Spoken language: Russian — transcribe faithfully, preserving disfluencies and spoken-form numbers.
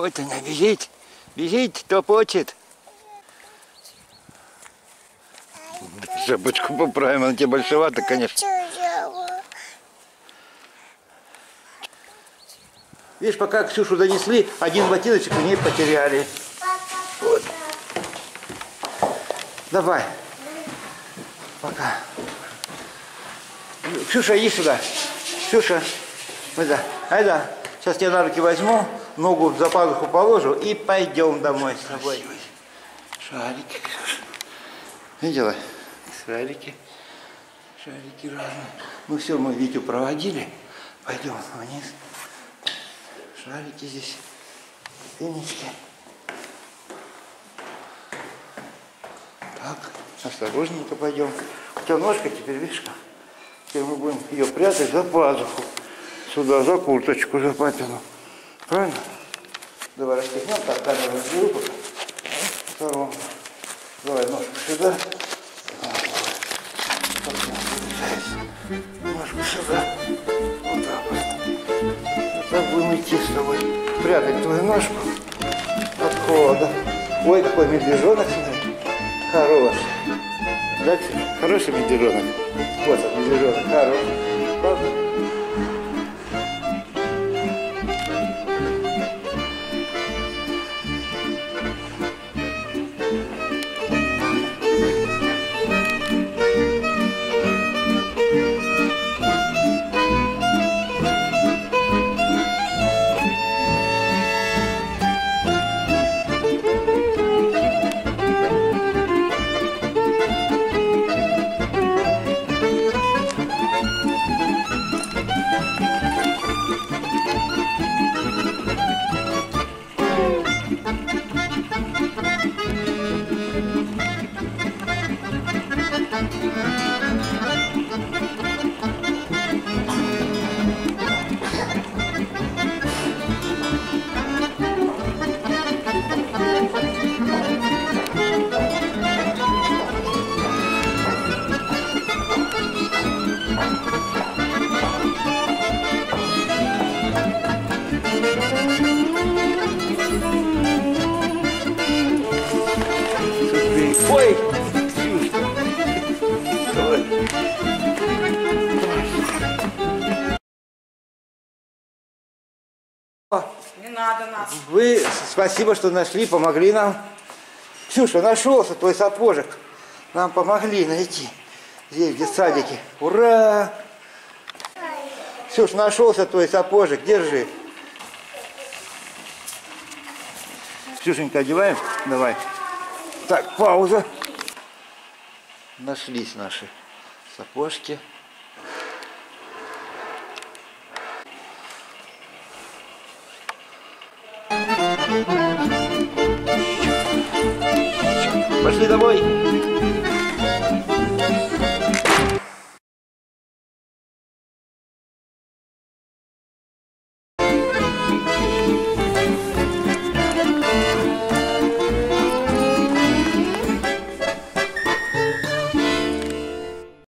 Вот она бежит, бежит, топочет. Шапочку поправим, она тебе большевата, конечно. Видишь, пока Ксюшу донесли, один ботиночек у ней потеряли. Вот. Давай. Пока. Ксюша, иди сюда. Ксюша, айда, айда. Сейчас тебя на руки возьму, ногу за пазуху положу и пойдем домой с тобой. Шарики, Ксюша. Видела? Шарики. Шарики разные. Ну все, мы Витю проводили. Пойдем вниз. Шарики здесь. Пенечки. Так, осторожненько пойдем. У тебя ножка теперь, видишь, как? Теперь мы будем ее прятать за пазуху. Сюда, за курточку, за папину. Правильно? Давай расстегнем, так, камеру разберу пока. Втором. Давай ножку сюда. Ножку сюда. Вот так вот. Вот так будем идти с тобой. Прятать твою ножку от холода. Ой, какой медвежонок, смотри. Хороший. Да, хороший медвежонок. Вот он, медвежонок, хороший. Правда? Ой, Ксюшка. Давай. Не надо нас. Вы спасибо, что нашли, помогли нам. Ксюша, нашелся твой сапожик. Нам помогли найти. Здесь, в детсадике. Ура! Ксюш, нашелся твой сапожик. Держи. Ксюшенька, одеваем? Давай. Так, пауза. Нашлись наши сапожки. Пошли домой.